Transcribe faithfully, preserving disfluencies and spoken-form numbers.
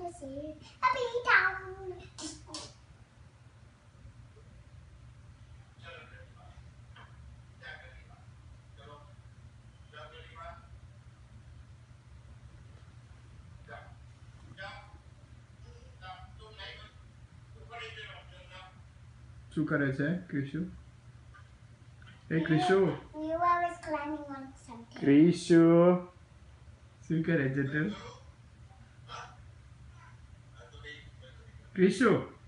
શું કરે છે ક્રિશુ? એ Krishu, You always climbing on something. Krishu શું કરે છે તું? ક્રિશુ